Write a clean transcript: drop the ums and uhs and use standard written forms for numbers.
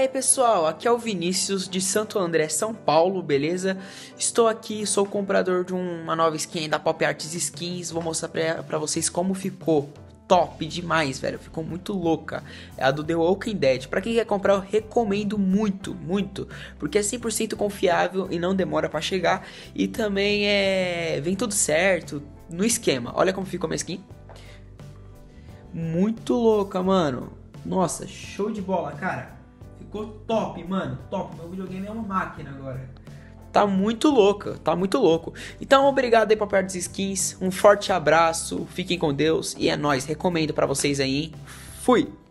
aí pessoal, aqui é o Vinícius de Santo André, São Paulo, beleza? Estou aqui, sou comprador de uma nova skin da Pop Arts Skins. Vou mostrar pra vocês como ficou. Top demais, velho, ficou muito louca. É a do The Walking Dead. Pra quem quer comprar, eu recomendo muito, muito, porque é 100% confiável e não demora pra chegar. E também vem tudo certo no esquema. Olha como ficou minha skin. Muito louca, mano. Nossa, show de bola, cara. Ficou top, mano, top. Meu videogame é uma máquina agora. Tá muito louca, tá muito louco. Então, obrigado aí pra Pop Arts Skins. Um forte abraço, fiquem com Deus e é nóis. Recomendo pra vocês aí, hein? Fui!